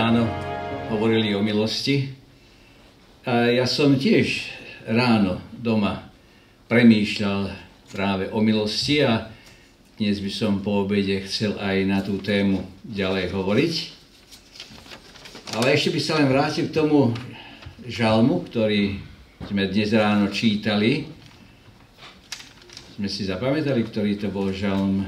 ráno hovorili o milosti. A ja som tiež ráno doma premýšľal práve o milosti a dnes by som po obede chcel aj na tú tému ďalej hovoriť. Ale ešte by sa len vrátil k tomu žalmu, ktorý sme dnes ráno čítali. Sme si zapamätali, ktorý to bol žalm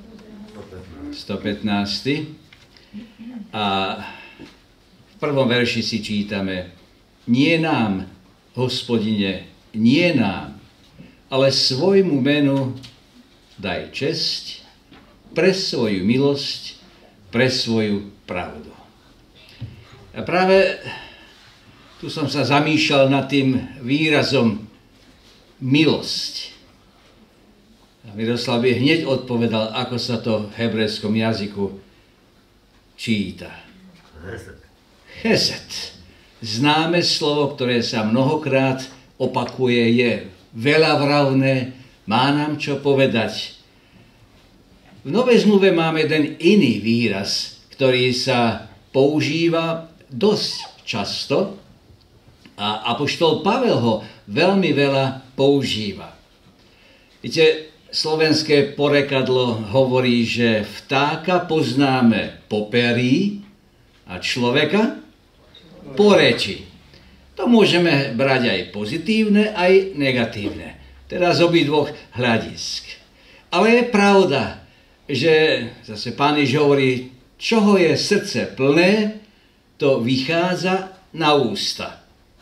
115. A v prvom verši si čítame: Nie nám, Hospodine, nie nám, ale svojmu menu daj česť pre svoju milosť, pre svoju pravdu. A práve tu som sa zamýšľal nad tým výrazom milosť. A Miroslav by hneď odpovedal, ako sa to v hebrejskom jazyku číta. Chesed. Známe slovo, ktoré sa mnohokrát opakuje, je veľavravné, má nám čo povedať. V Novej zmluve máme jeden iný výraz, ktorý sa používa dosť často a apoštol Pavel ho veľmi veľa používa. Viete, slovenské porekadlo hovorí, že vtáka poznáme po perí a človeka po reči. To môžeme brať aj pozitívne, aj negatívne. Teda z obidvoch hľadisk. Ale je pravda, že zase Pán Ježiš hovorí, čoho je srdce plné, to vychádza na ústa.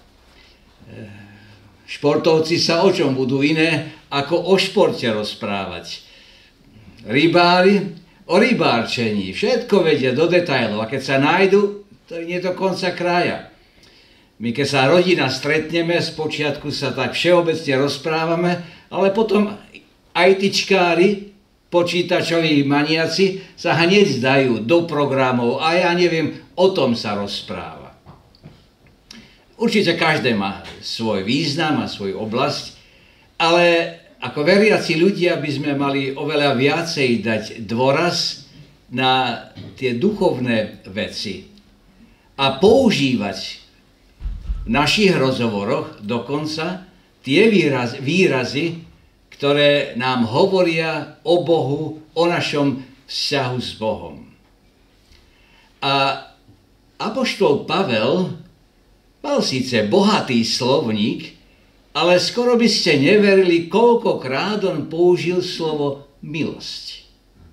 Športovci sa o čom budú iné, ako o športe rozprávať. Rybári o rybárčení, všetko vedia do detailov a keď sa nájdu, to nie je to konca kraja. My keď sa rodina stretneme, spočiatku sa tak všeobecne rozprávame, ale potom ITčkári, počítačoví maniaci sa hneď dajú do programov a ja neviem, o tom sa rozpráva. Určite každé má svoj význam a svoju oblasť, ale ako veriaci ľudia by sme mali oveľa viacej dať dôraz na tie duchovné veci a používať v našich rozhovoroch dokonca tie výrazy, ktoré nám hovoria o Bohu, o našom vzťahu s Bohom. A apoštol Pavel mal síce bohatý slovník, ale skoro by ste neverili, koľkokrát on použil slovo milosť.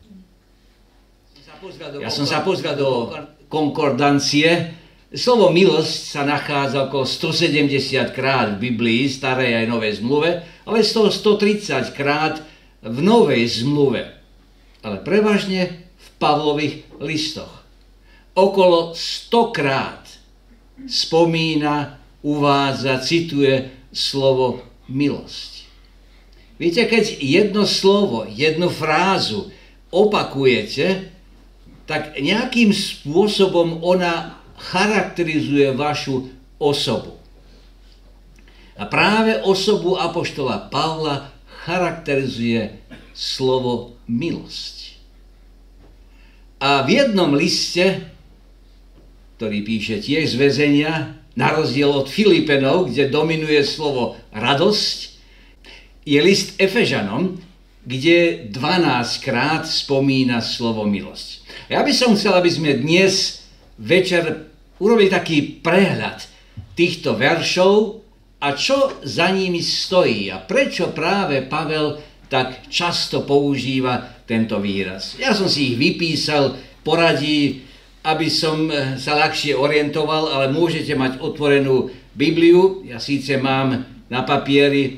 Ja som sa pozrel do konkordancie. Slovo milosť sa nachádza okolo 170 krát v Biblii, starej aj Novej zmluve, ale z toho 130 krát v Novej zmluve, ale prevažne v Pavlových listoch. Okolo 100 krát spomína, uvádza, cituje slovo milosť. Viete, keď jedno slovo, jednu frázu opakujete, tak nejakým spôsobom ona charakterizuje vašu osobu. A práve osobu apoštola Pavla charakterizuje slovo milosť. A v jednom liste, ktorý píše tiež z väzenia, na rozdiel od Filipenov, kde dominuje slovo radosť, je list Efežanom, kde 12 krát spomína slovo milosť. Ja by som chcel, aby sme dnes večer urobili taký prehľad týchto veršov a čo za nimi stojí a prečo práve Pavel tak často používa tento výraz. Ja som si ich vypísal poradí, aby som sa ľahšie orientoval, ale môžete mať otvorenú Bibliu. Ja síce mám na papieri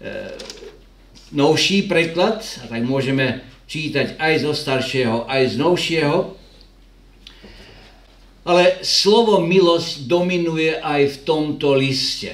novší preklad, a tak môžeme čítať aj zo staršieho, aj z novšieho. Ale slovo milosť dominuje aj v tomto liste.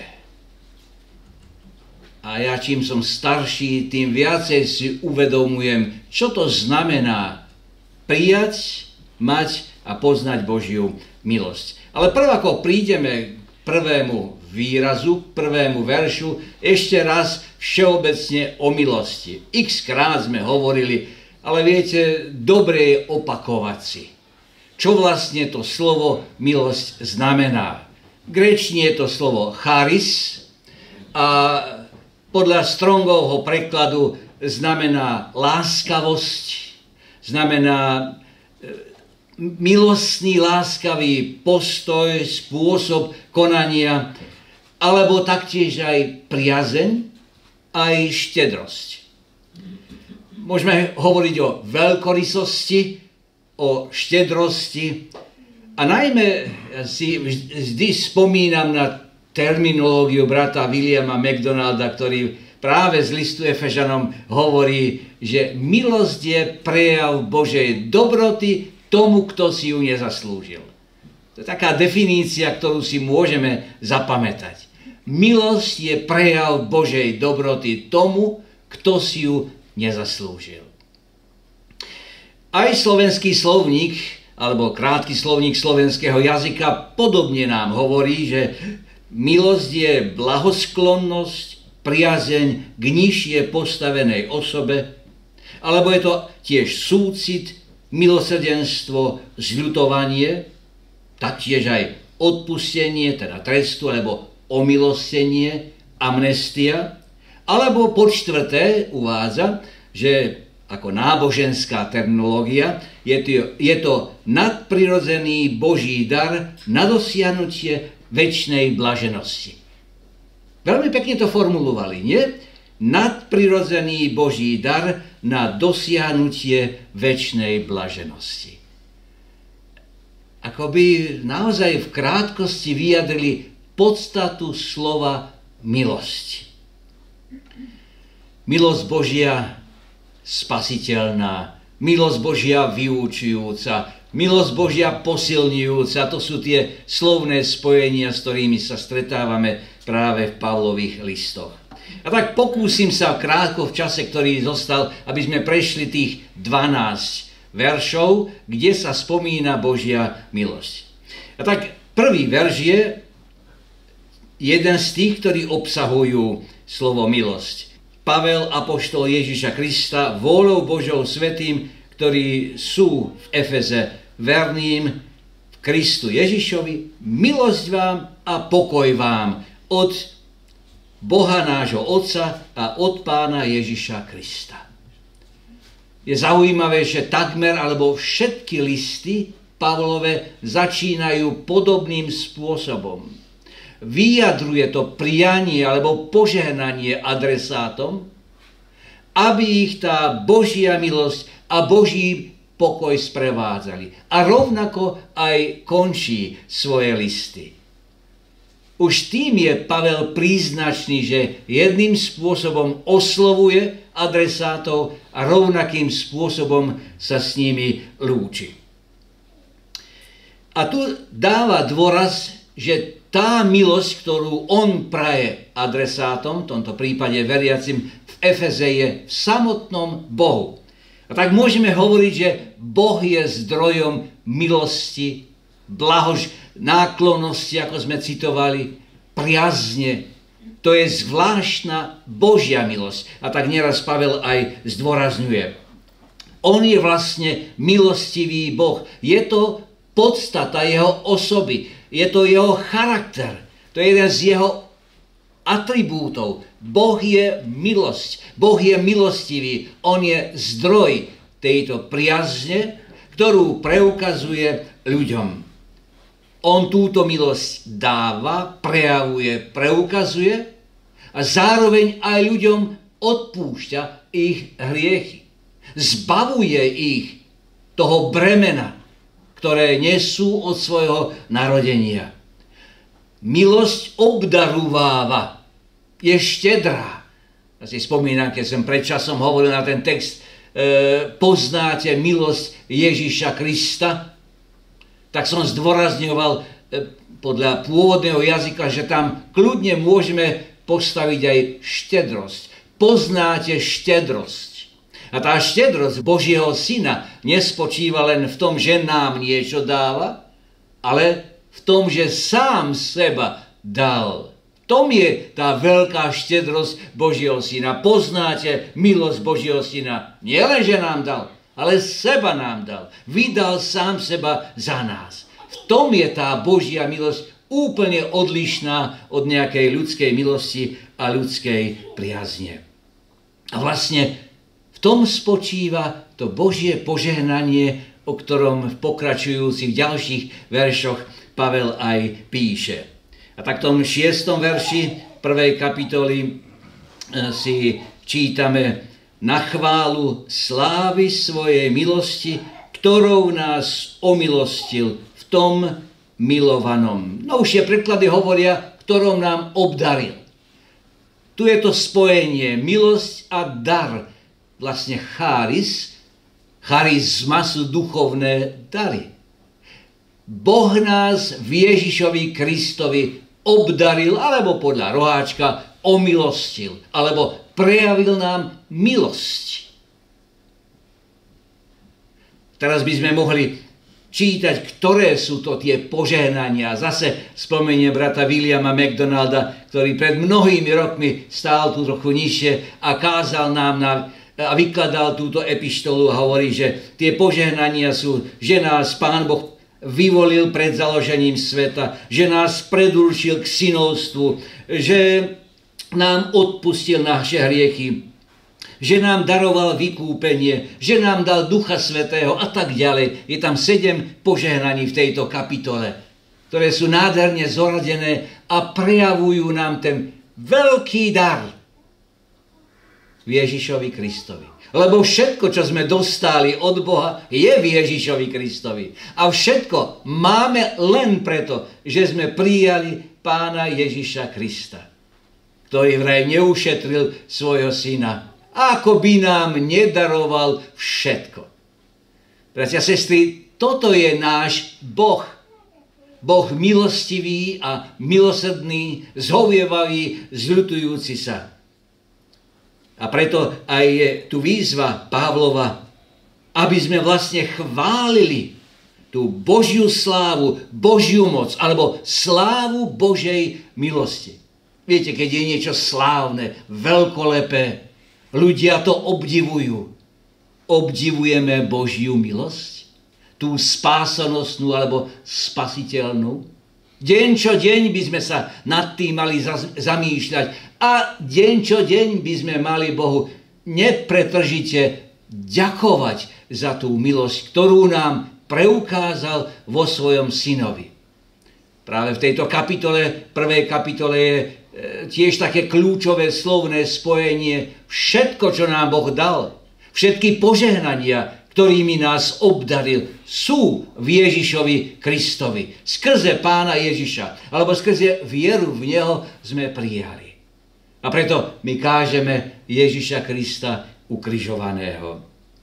A ja čím som starší, tým viacej si uvedomujem, čo to znamená prijať, mať a poznať Božiu milosť. Ale prv ako prídeme k prvému výrazu, k prvému veršu, ešte raz všeobecne o milosti. X krát sme hovorili, ale viete, dobre je opakovať si. čo vlastne to slovo milosť znamená. V gréčtine je to slovo charis a podľa Strongovho prekladu znamená láskavosť, znamená milostný, láskavý postoj, spôsob konania, alebo taktiež aj priazeň, aj štedrosť. Môžeme hovoriť o veľkorysosti, o štedrosti a najmä si vždy spomínam na terminológiu brata Williama McDonalda, ktorý práve z listu Efežanom hovorí, že milosť je prejav Božej dobroty tomu, kto si ju nezaslúžil. To je taká definícia, ktorú si môžeme zapamätať. Milosť je prejav Božej dobroty tomu, kto si ju nezaslúžil. Aj slovenský slovník, alebo krátky slovník slovenského jazyka podobne nám hovorí, že milosť je blahosklonnosť, priazeň k nižšie postavenej osobe, alebo je to tiež súcit, milosrdenstvo, zľutovanie, taktiež aj odpustenie, teda trestu, alebo omilostenie, amnestia, alebo po štvrté uvádza, že ako náboženská terminológia je to nadprirodzený Boží dar na dosiahnutie večnej blaženosti. Veľmi pekne to formulovali, nie? Nadprirodzený Boží dar na dosiahnutie večnej blaženosti. Ako by naozaj v krátkosti vyjadrili podstatu slova milosť. Milosť Božia spasiteľná, milosť Božia vyučujúca, milosť Božia posilňujúca, to sú tie slovné spojenia, s ktorými sa stretávame práve v Pavlových listoch. A tak pokúsim sa krátko v čase, ktorý zostal, aby sme prešli tých 12 veršov, kde sa spomína Božia milosť. A tak prvý verš je jeden z tých, ktorí obsahujú slovo milosť. Pavel, apoštol Ježiša Krista, vôľou Božou svätým, ktorí sú v Efeze verným v Kristu Ježišovi, milosť vám a pokoj vám od Boha nášho Otca a od Pána Ježiša Krista. Je zaujímavé, že takmer alebo všetky listy Pavlove začínajú podobným spôsobom. Vyjadruje to prianie alebo požehnanie adresátom, aby ich tá Božia milosť a Boží pokoj sprevádzali. A rovnako aj končí svoje listy. Už tým je Pavel príznačný, že jedným spôsobom oslovuje adresátov a rovnakým spôsobom sa s nimi lúči. A tu dáva dôraz, že tá milosť, ktorú on praje adresátom, v tomto prípade veriacim v Efeze, je v samotnom Bohu. A tak môžeme hovoriť, že Boh je zdrojom milosti, náklonnosti, ako sme citovali, priazne. To je zvláštna Božia milosť. A tak nieraz Pavel aj zdôrazňuje. On je vlastne milostivý Boh. Je to podstata jeho osoby. Je to jeho charakter. To je jeden z jeho atribútov. Boh je milosť. Boh je milostivý. On je zdroj tejto priazne, ktorú preukazuje ľuďom. On túto milosť dáva, prejavuje, preukazuje a zároveň aj ľuďom odpúšťa ich hriechy. Zbavuje ich toho bremena, ktoré nesú od svojho narodenia. Milosť obdarúváva, je štedrá. Ja si spomínam, keď som pred časom hovoril na ten text, poznáte milosť Ježiša Krista, tak som zdôrazňoval podľa pôvodného jazyka, že tam kľudne môžeme postaviť aj štedrosť. Poznáte štedrosť. A tá štedrosť Božieho Syna nespočíva len v tom, že nám niečo dáva, ale v tom, že sám seba dal. V tom je tá veľká štedrosť Božieho Syna. Poznáte milosť Božieho Syna. Nie len, že nám dal, ale seba nám dal. Vydal sám seba za nás. V tom je tá Božia milosť úplne odlišná od nejakej ľudskej milosti a ľudskej priazne. A vlastne v tom spočíva to Božie požehnanie, o ktorom v pokračujúcich ďalších veršoch Pavel aj píše. A tak v tom 6. verši 1. kapitoly si čítame: na chválu slávy svojej milosti, ktorou nás omilostil v tom milovanom. Novšie preklady hovoria, ktorom nám obdaril. Tu je to spojenie milosť a dar, vlastne charizma sú duchovné dary. Boh nás v Ježišovi Kristovi obdaril, alebo podľa roháčka omilostil, alebo prejavil nám milosť. Teraz by sme mohli čítať, ktoré sú to tie požehnania. Zase spomenie brata Williama McDonalda, ktorý pred mnohými rokmi stál tu trochu nižšie a kázal nám a vykladal túto epištolu a hovorí, že tie požehnania sú, že nás Pán Boh vyvolil pred založením sveta, že nás predurčil k synovstvu, že nám odpustil naše hriechy, že nám daroval vykúpenie, že nám dal Ducha Svätého a tak ďalej. Je tam 7 požehnaní v tejto kapitole, ktoré sú nádherne zoradené a prejavujú nám ten veľký dar v Ježišovi Kristovi. Lebo všetko, čo sme dostali od Boha, je v Ježišovi Kristovi. A všetko máme len preto, že sme prijali Pána Ježiša Krista, ktorý vraj neušetril svojho syna, ako by nám nedaroval všetko. Bratia a sestry, toto je náš Boh. Boh milostivý a milosrdný, zhovievavý, zľutujúci sa. A preto aj je tu výzva Pavlova, aby sme vlastne chválili tú Božiu slávu, Božiu moc, alebo slávu Božej milosti. Viete, keď je niečo slávne, veľkolepé, ľudia to obdivujú. Obdivujeme Božiu milosť? Tú spásanostnú alebo spasiteľnú? Deň čo deň by sme sa nad tým mali zamýšľať a deň čo deň by sme mali Bohu nepretržite ďakovať za tú milosť, ktorú nám preukázal vo svojom synovi. Práve v tejto kapitole, prvej kapitole je tiež také kľúčové slovné spojenie. Všetko, čo nám Boh dal, všetky požehnania, ktorými nás obdaril, sú v Ježišovi Kristovi. Skrze Pána Ježiša, alebo skrze vieru v Neho sme prijali. A preto my kážeme Ježiša Krista ukrižovaného.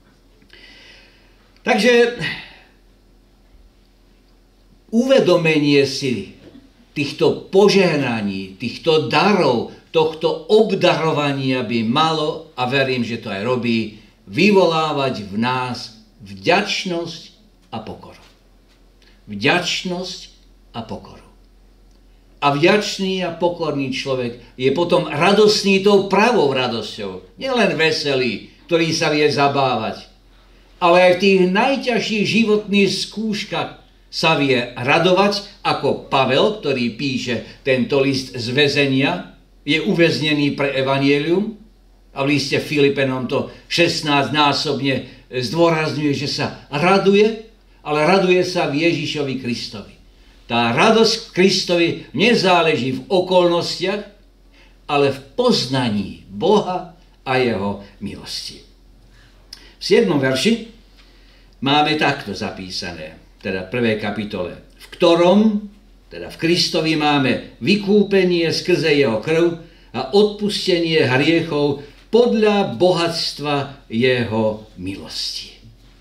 Takže uvedomenie si týchto požehnaní, týchto darov, tohto obdarovania by malo, a verím, že to aj robí, vyvolávať v nás vďačnosť a pokoru. Vďačnosť a pokoru. A vďačný a pokorný človek je potom radostný tou pravou radosťou. Nielen veselý, ktorý sa vie zabávať, ale aj v tých najťažších životných skúškach sa vie radovať, ako Pavel, ktorý píše tento list z väzenia, je uväznený pre evanjelium a v liste Filipenom to 16-násobne zdôrazňuje, že sa raduje, ale raduje sa v Ježišovi Kristovi. Tá radosť Kristovi nezáleží v okolnostiach, ale v poznaní Boha a jeho milosti. V 7. verši máme takto zapísané, teda v 1. kapitole, v ktorom, teda v Kristovi, máme vykúpenie skrze jeho krv a odpustenie hriechov podľa bohatstva jeho milosti.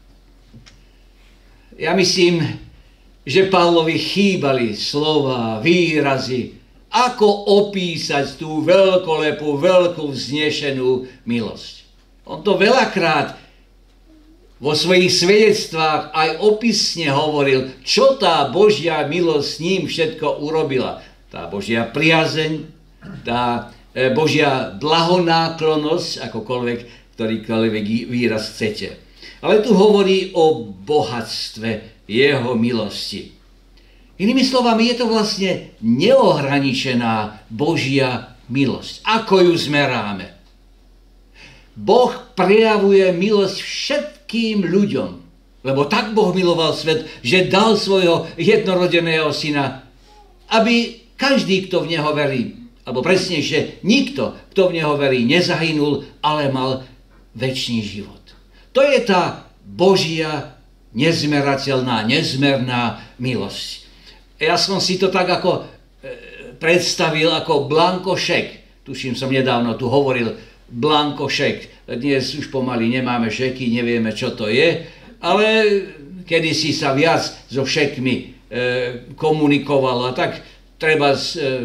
Ja myslím, že Pavlovi chýbali slova, výrazy, ako opísať tú veľkolepú, veľkú vznešenú milosť. On to veľakrát vo svojich svedectvách aj opisne hovoril, čo tá Božia milosť s ním všetko urobila. Tá Božia priazeň, tá Božia blahonáklonnosť, akokoľvek, ktorýkoľvek výraz chcete. Ale tu hovorí o bohatstve jeho milosti. Inými slovami, je to vlastne neohraničená Božia milosť. Ako ju zmeráme? Boh prejavuje milosť všetkým ľuďom, lebo tak Boh miloval svet, že dal svojho jednorodeného syna, aby každý, kto v neho verí, alebo presnejšie, nikto, kto v neho verí, nezahynul, ale mal večný život. To je tá Božia nezmerateľná, nezmerná milosť. Ja som si to tak ako predstavil ako blankošek. Tuším, som nedávno tu hovoril blankošek. Dnes už pomaly nemáme šeky, nevieme, čo to je, ale kedysi sa viac so šekmi komunikovalo. A tak treba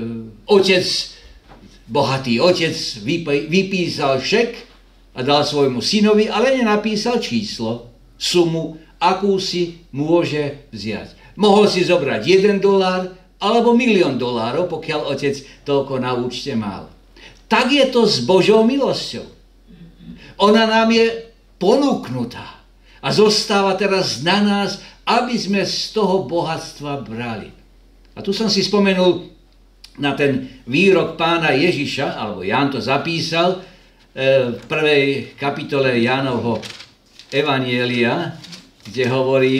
bohatý otec vypísal šek a dal svojmu synovi, ale nenapísal číslo, sumu, akú si môže vziať. Mohol si zobrať $1 alebo $1 000 000, pokiaľ otec toľko na účte mal. Tak je to s Božou milosťou. Ona nám je ponúknutá a zostáva teraz na nás, aby sme z toho bohatstva brali. A tu som si spomenul na ten výrok pána Ježiša, alebo Ján to zapísal, v 1. kapitole Jánovho Evanjelia, kde hovorí,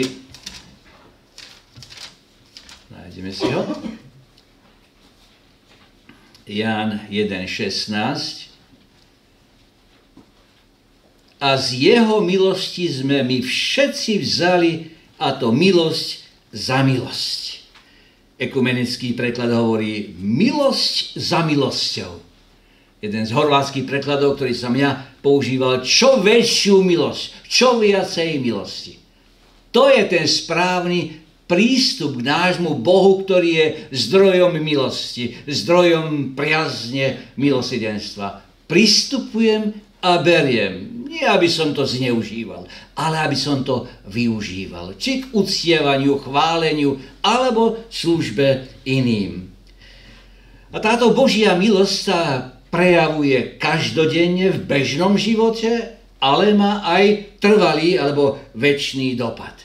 nájdeme si ho, Ján 1.16, a z jeho milosti sme my všetci vzali, a to milosť za milosť. Ekumenický preklad hovorí milosť za milosťou. Jeden z horvátskych prekladov, ktorý som ja používal, čo väčšiu milosť, čo viacej milosti. To je ten správny prístup k nášmu Bohu, ktorý je zdrojom milosti, zdrojom priazne milosidenstva. Pristupujem a beriem. Nie, aby som to zneužíval, ale aby som to využíval. Či k uctievaniu, chváleniu, alebo službe iným. A táto Božia milosť sa prejavuje každodenne v bežnom živote, ale má aj trvalý alebo večný dopad.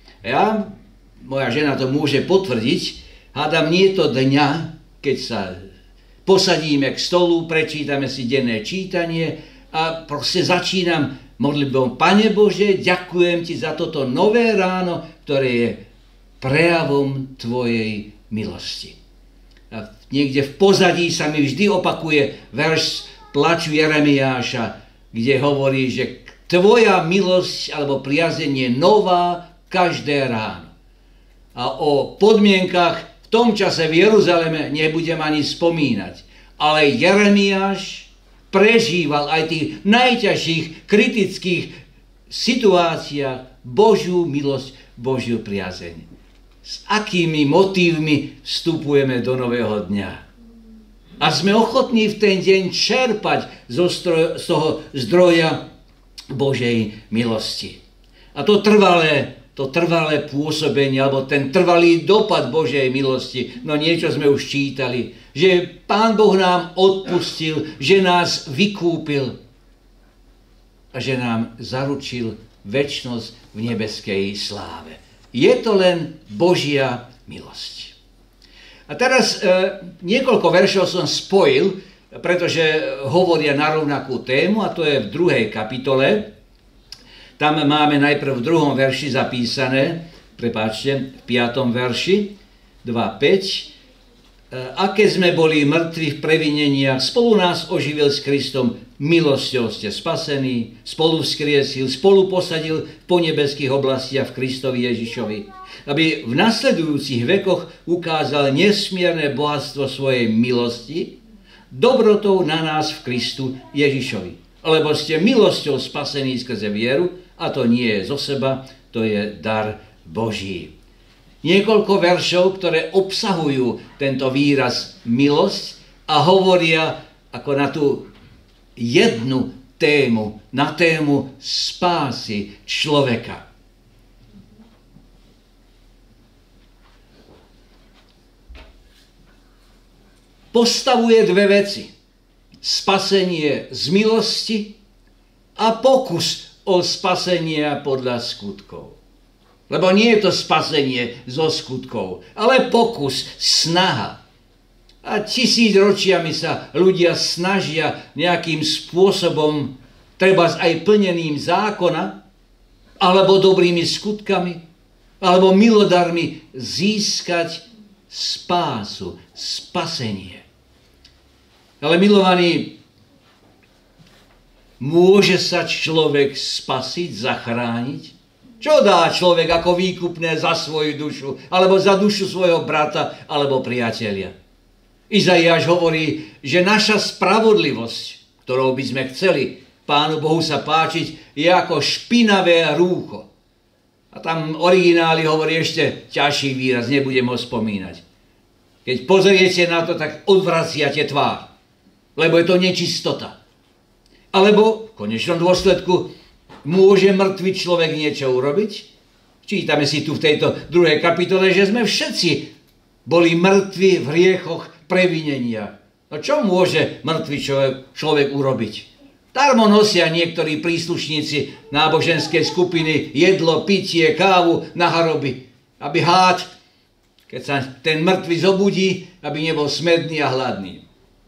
Moja žena to môže potvrdiť, hádam nie to dňa, keď sa posadíme k stolu, prečítame si denné čítanie a proste začínam modlitbou: Pane Bože, ďakujem ti za toto nové ráno, ktoré je prejavom tvojej milosti. A niekde v pozadí sa mi vždy opakuje verš plaču Jeremiáša, kde hovorí, že tvoja milosť alebo priazeň je nová každé ráno. A o podmienkach v tom čase v Jeruzaleme nebudem ani spomínať. Ale Jeremiáš prežíval aj v tých najťažších kritických situáciách Božiu milosť, Božiu priazeň. S akými motívmi vstupujeme do nového dňa. A sme ochotní v ten deň čerpať z toho zdroja Božej milosti. A to trvalé pôsobenie, alebo ten trvalý dopad Božej milosti, no niečo sme už čítali, že Pán Boh nám odpustil, že nás vykúpil a že nám zaručil večnosť v nebeskej sláve. Je to len Božia milosť. A teraz niekoľko veršov som spojil, pretože hovoria na rovnakú tému, a to je v 2. kapitole. Tam máme najprv v 2. verši zapísané, prepáčte, v 5. verši, 2.5. Aké sme boli mŕtvi v previneniach, spolu nás oživil s Kristom, milosťou ste spasení, spolu vzkriesil, spolu posadil po nebeských oblastiach v Kristovi Ježišovi, aby v nasledujúcich vekoch ukázal nesmierne bohatstvo svojej milosti, dobrotou na nás v Kristu Ježišovi. Lebo ste milosťou spasení skrze vieru, a to nie je zo seba, to je dar Boží. Niekoľko veršov, ktoré obsahujú tento výraz milosť a hovoria ako na tú jednu tému, na tému spásy človeka. Postavuje dve veci. Spasenie z milosti a pokus o spasenie podľa skutkov. Lebo nie je to spasenie zo skutkov, ale pokus, snaha. A 1000 ročiami sa ľudia snažia nejakým spôsobom, trebárs aj plnením zákona, alebo dobrými skutkami, alebo milodarmi získať spásu, spasenie. Ale milovaní, môže sa človek spasiť, zachrániť? Čo dá človek ako výkupné za svoju dušu, alebo za dušu svojho brata, alebo priateľa? Izaiáš hovorí, že naša spravodlivosť, ktorou by sme chceli Pánu Bohu sa páčiť, je ako špinavé rúcho. A tam origináli hovorí ešte ťažší výraz, nebudem ho spomínať. Keď pozriete na to, tak odvraciate tvár, lebo je to nečistota. Alebo v konečnom dôsledku môže mŕtvy človek niečo urobiť? Čítame si tu v tejto 2. kapitole, že sme všetci boli mŕtvi v hriechoch previnenia. No čo môže mŕtvy človek urobiť? Darmo nosia niektorí príslušníci náboženskej skupiny jedlo, pitie, kávu na hroby, aby hád, keď sa ten mŕtvy zobudí, aby nebol smedný a hladný.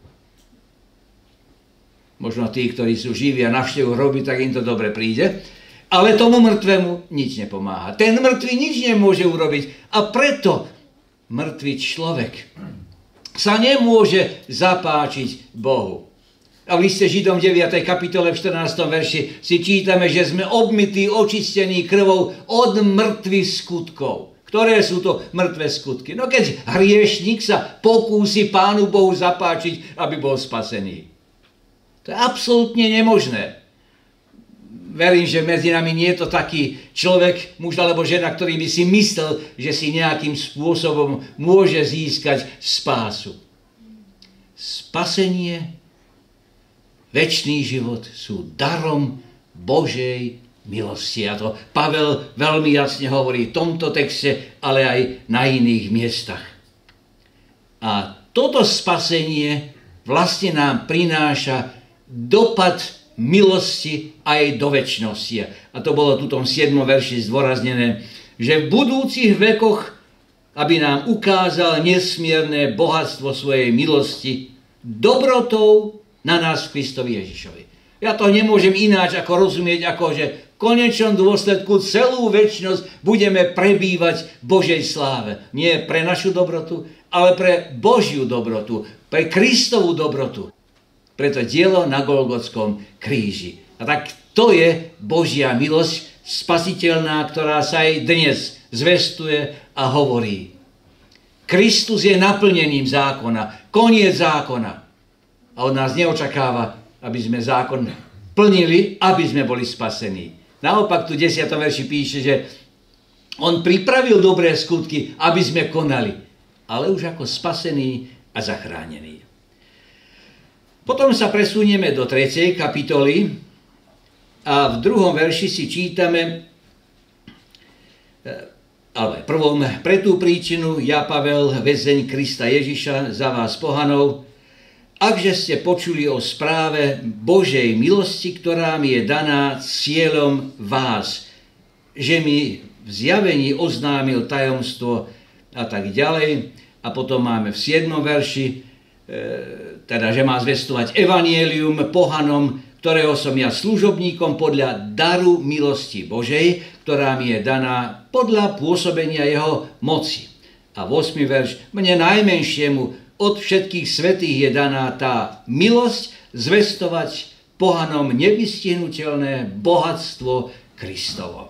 Možno tí, ktorí sú živí a navštevujú hroby, tak im to dobre príde. Ale tomu mŕtvemu nič nepomáha. Ten mŕtvy nič nemôže urobiť. A preto mŕtvy človek sa nemôže zapáčiť Bohu. A v liste Židom 9. kapitole v 14. verši si čítame, že sme obmytí, očistení krvou od mŕtvych skutkov. Ktoré sú to mŕtve skutky? No keď hriešnik sa pokúsi Pánu Bohu zapáčiť, aby bol spasený. To je absolútne nemožné. Verím, že medzi nami nie je to taký človek, muž alebo žena, ktorý by si myslel, že si nejakým spôsobom môže získať spásu. Spasenie, večný život sú darom Božej milosti. A to Pavel veľmi jasne hovorí v tomto texte, ale aj na iných miestach. A toto spasenie vlastne nám prináša dopad milosti aj do večnosti. A to bolo tu v tom 7. verši zdôraznené, že v budúcich vekoch, aby nám ukázal nesmierne bohatstvo svojej milosti, dobrotou na nás v Kristovi Ježišovi. Ja to nemôžem ináč ako rozumieť, ako že v konečnom dôsledku celú večnosť budeme prebývať v Božej sláve. Nie pre našu dobrotu, ale pre Božiu dobrotu, pre Kristovú dobrotu. Preto dielo na Golgotskom kríži. A tak to je Božia milosť spasiteľná, ktorá sa aj dnes zvestuje a hovorí. Kristus je naplnením zákona, koniec zákona. A od nás neočakáva, aby sme zákon plnili, aby sme boli spasení. Naopak tu v 10. verši píše, že on pripravil dobré skutky, aby sme konali, ale už ako spasení a zachránení. Potom sa presunieme do 3. kapitoly a v 2. verši si čítame, ale prvom, pre tú príčinu, ja Pavel, väzeň Krista Ježiša, za vás pohanov, akže ste počuli o správe Božej milosti, ktorá mi je daná cieľom vás, že mi v zjavení oznámil tajomstvo a tak ďalej. A potom máme v 7. verši, teda, že má zvestovať evanjelium pohanom, ktorého som ja služobníkom podľa daru milosti Božej, ktorá mi je daná podľa pôsobenia jeho moci. A 8. verš, mne najmenšiemu od všetkých svätých je daná tá milosť zvestovať pohanom nevystihnuteľné bohatstvo Kristovo.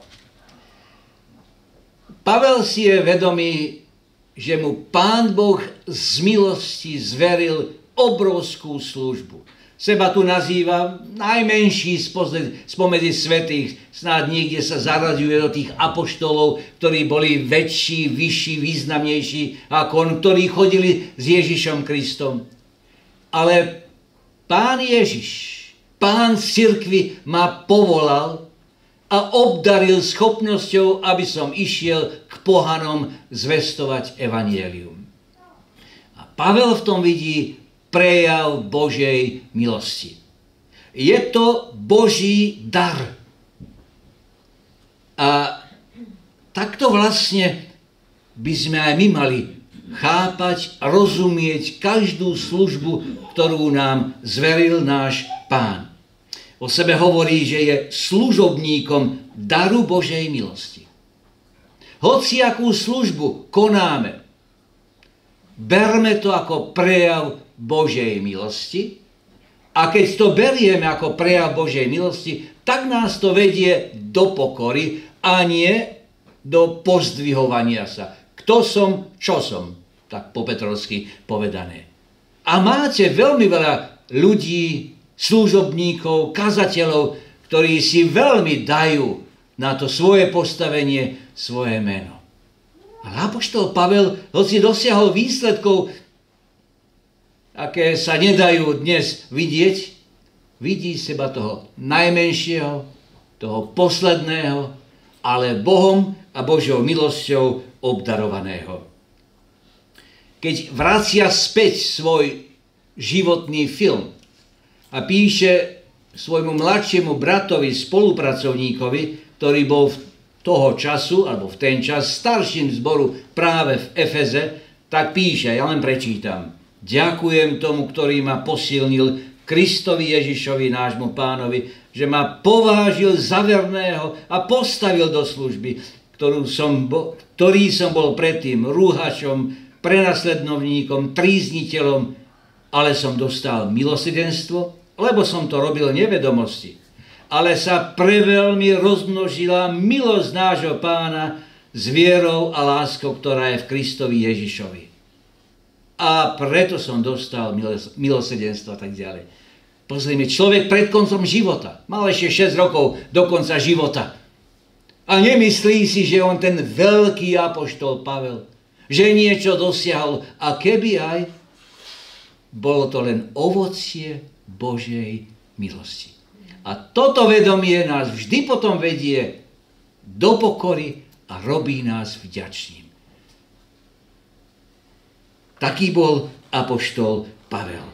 Pavel si je vedomý, že mu Pán Boh z milosti zveril obrovskú službu. Seba tu nazýva najmenší spomedzi svätých. Snáď niekde sa zaraďuje do tých apoštolov, ktorí boli väčší, vyšší, významnejší ako on, ktorí chodili s Ježišom Kristom. Ale Pán Ježiš, Pán cirkvi ma povolal a obdaril schopnosťou, aby som išiel k pohanom zvestovať evanjelium. A Pavel v tom vidí prejav Božej milosti. Je to Boží dar. A takto vlastne by sme aj my mali chápať, rozumieť každú službu, ktorú nám zveril náš Pán. O sebe hovorí, že je služobníkom daru Božej milosti. Hociakú službu konáme, berme to ako prejav Božej milosti a keď to berieme ako prejav Božej milosti, tak nás to vedie do pokory a nie do pozdvihovania sa. Kto som, čo som, tak po petrovsky povedané. A máte veľmi veľa ľudí, služobníkov, kazateľov, ktorí si veľmi dajú na to svoje postavenie, svoje meno. Ale apoštol Pavel, hoci dosiahol výsledkov, aké sa nedajú dnes vidieť, vidí seba toho najmenšieho, toho posledného, ale Bohom a Božou milosťou obdarovaného. Keď vracia späť svoj životný film a píše svojmu mladšiemu bratovi, spolupracovníkovi, ktorý bol v toho času, alebo v ten čas starším zboru práve v Efeze, tak píše, ja len prečítam: ďakujem tomu, ktorý ma posilnil, Kristovi Ježišovi, nášmu Pánovi, že ma povážil za verného a postavil do služby, ktorý som bol predtým rúhačom, prenasledovníkom, trízniteľom, ale som dostal milosrdenstvo, lebo som to robil nevedomosti. Ale sa preveľmi rozmnožila milosť nášho Pána s vierou a láskou, ktorá je v Kristovi Ježišovi. A preto som dostal milosrdenstvo a tak ďalej. Pozrime, človek pred koncom života, mal ešte 6 rokov do konca života. A nemyslí si, že on ten veľký apoštol Pavel, že niečo dosiahol. A keby aj, bolo to len ovocie Božej milosti. A toto vedomie nás vždy potom vedie do pokory a robí nás vďačným. Taký bol apoštol Pavel.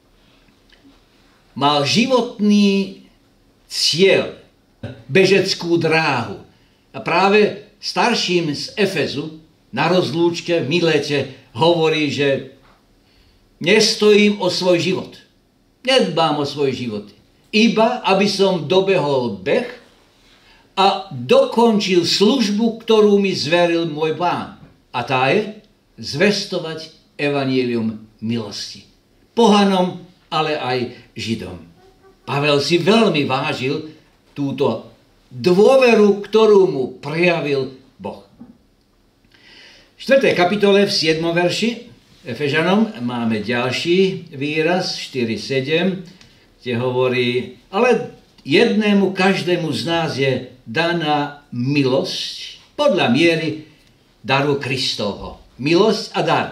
Mal životný cieľ, bežeckú dráhu. A práve starším z Efezu na rozlúčke v Milete hovorí, že nestojím o svoj život. Nedbám o svoj život. Iba, aby som dobehol beh a dokončil službu, ktorú mi zveril môj Pán. A tá je zvestovať evanjelium milosti. Pohanom, ale aj Židom. Pavel si veľmi vážil túto dôveru, ktorú mu prejavil Boh. V 4. kapitole v 7. verši Efežanom máme ďalší výraz 4.7, kde hovorí: ale jednému každému z nás je daná milosť podľa miery daru Kristovho. Milosť a dar.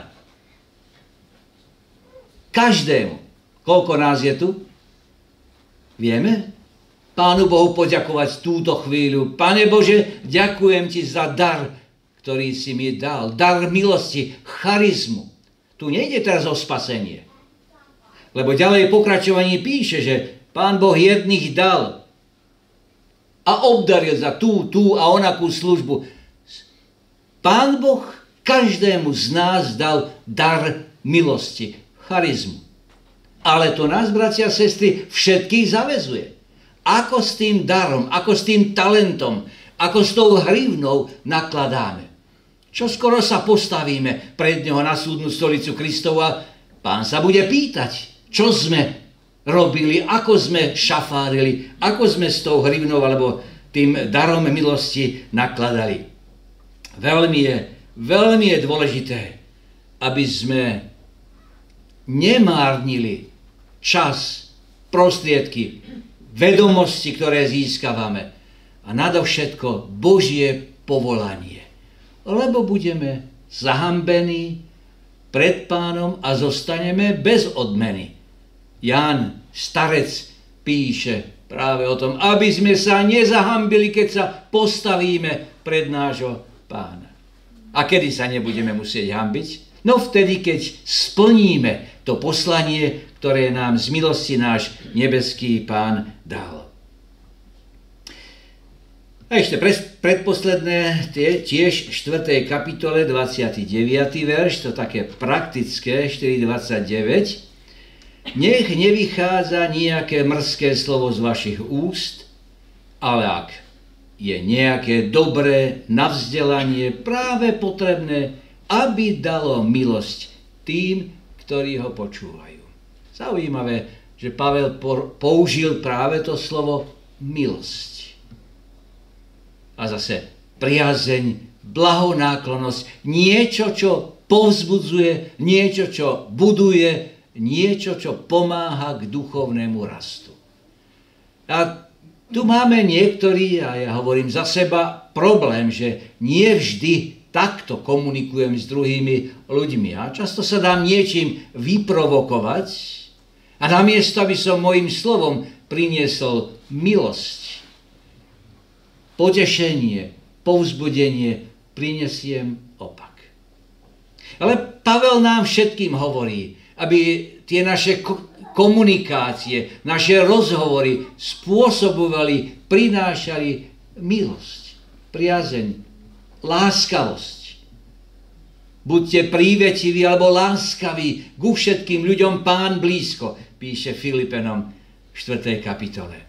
Každému. Koľko nás je tu? Vieme? Pánu Bohu poďakovať túto chvíľu. Pane Bože, ďakujem Ti za dar, ktorý si mi dal. Dar milosti, charizmu. Tu nejde teraz o spasenie. Lebo ďalej pokračovanie píše, že Pán Boh jedných dal a obdaril za tú a onakú službu. Pán Boh každému z nás dal dar milosti, charizmu. Ale to nás, bratia a sestry, všetkých zaväzuje. Ako s tým darom, ako s tým talentom, ako s tou hrivnou nakladáme. Čo skoro sa postavíme pred neho na súdnu stolicu Kristova, Pán sa bude pýtať, čo sme robili, ako sme šafárili, ako sme s tou hrivnou alebo tým darom milosti nakladali. Veľmi je dôležité, aby sme nemárnili čas, prostriedky, vedomosti, ktoré získavame a nadovšetko Božie povolanie. Lebo budeme zahambení pred Pánom a zostaneme bez odmeny. Ján Starec píše práve o tom, aby sme sa nezahambili, keď sa postavíme pred nášho Pána. A kedy sa nebudeme musieť hambiť? No vtedy, keď splníme to poslanie, ktoré nám z milosti náš nebeský Pán dal. A ešte predposledné, tiež 4. kapitole, 29. verš, to také praktické, 4.29. Nech nevychádza nejaké mrzké slovo z vašich úst, ale ak je nejaké dobré navzdelanie práve potrebné, aby dalo milosť tým, ktorí ho počúvajú. Zaujímavé, že Pavel použil práve to slovo milosť. A zase priazeň, blahonáklonnosť, niečo, čo povzbudzuje, niečo, čo buduje, niečo, čo pomáha k duchovnému rastu. A tu máme niektorí, a ja hovorím za seba, problém, že nie vždy takto komunikujem s druhými ľuďmi. A často sa dám niečím vyprovokovať a namiesto, aby som mojím slovom priniesol milosť, potešenie, povzbudenie, prinesiem opak. Ale Pavel nám všetkým hovorí, aby tie naše komunikácie, naše rozhovory spôsobovali, prinášali milosť, priazeň, láskavosť. Buďte prívetiví alebo láskaví ku všetkým ľuďom, Pán blízko, píše Filipenom v 4. kapitole.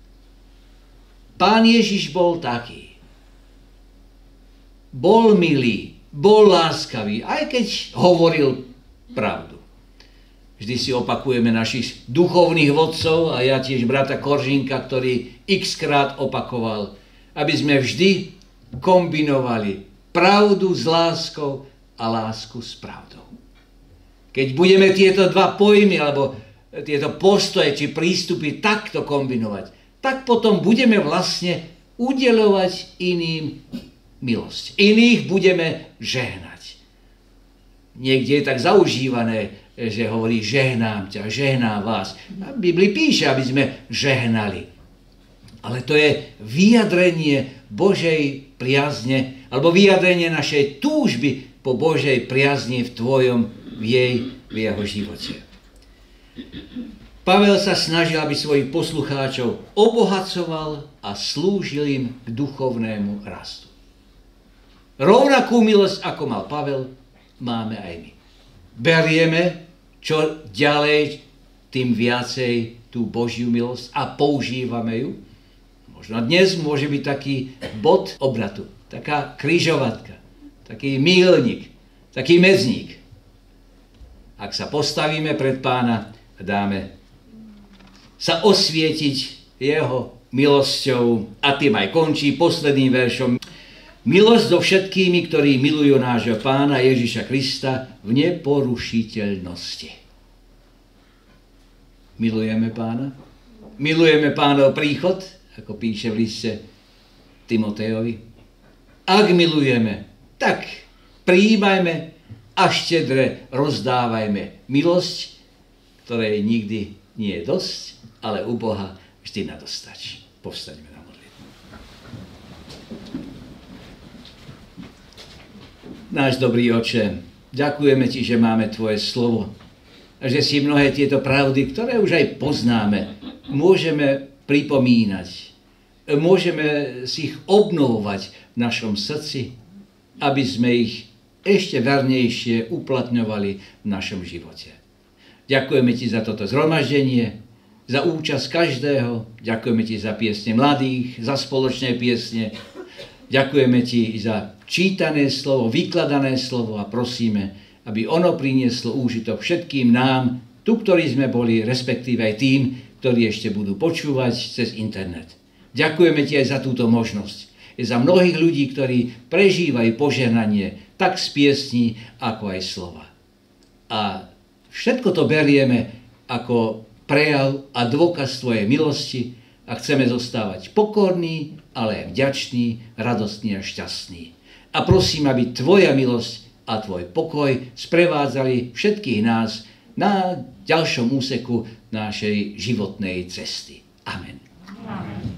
Pán Ježiš bol taký. Bol milý, bol láskavý, aj keď hovoril pravdu. Vždy si opakujeme našich duchovných vodcov a ja tiež brata Koržinka, ktorý x-krát opakoval, aby sme vždy kombinovali pravdu s láskou a lásku s pravdou. Keď budeme tieto dva pojmy alebo tieto postoje či prístupy takto kombinovať, tak potom budeme vlastne udeľovať iným milosť. Iných budeme žehnať. Niekde je tak zaužívané, že hovorí žehnám ťa, žehnám vás. A v Biblii píše, aby sme žehnali. Ale to je vyjadrenie Božej priazne, alebo vyjadrenie našej túžby po Božej priazni v v jeho živote. Pavel sa snažil, aby svojich poslucháčov obohacoval a slúžil im k duchovnému rastu. Rovnakú milosť, ako mal Pavel, máme aj my. Berieme, čo ďalej, tým viacej tú Božiu milosť a používame ju. Možno dnes môže byť taký bod obratu, taká križovatka, taký míľnik, taký medzník. Ak sa postavíme pred Pána a dáme sa osvietiť jeho milosťou, a tým aj končí posledným veršom. Milosť so všetkými, ktorí milujú nášho Pána Ježiša Krista v neporušiteľnosti. Milujeme Pána? Milujeme Pánov príchod, ako píše v liste Timotejovi? Ak milujeme, tak prijímajme a štedre rozdávajme milosť, ktorej nikdy nie je dosť, ale u Boha vždy nadostač. Povstaňme na modlitbu. Náš dobrý Oče, ďakujeme Ti, že máme Tvoje slovo a že si mnohé tieto pravdy, ktoré už aj poznáme, môžeme pripomínať. Môžeme si ich obnovovať v našom srdci, aby sme ich ešte vernejšie uplatňovali v našom živote. Ďakujeme Ti za toto zhromaždenie, za účasť každého, ďakujeme Ti za piesne mladých, za spoločné piesne, ďakujeme Ti za čítané slovo, vykladané slovo a prosíme, aby ono prinieslo úžitok všetkým nám, tu, ktorí sme boli, respektíve aj tým, ktorí ešte budú počúvať cez internet. Ďakujeme Ti aj za túto možnosť. Je za mnohých ľudí, ktorí prežívajú požehnanie tak z piesní, ako aj slova. A všetko to berieme ako prejav a dôkaz Tvojej milosti a chceme zostávať pokorní, ale aj vďační, radostní a šťastní. A prosím, aby Tvoja milosť a Tvoj pokoj sprevádzali všetkých nás na ďalšom úseku našej životnej cesty. Amen. Amen.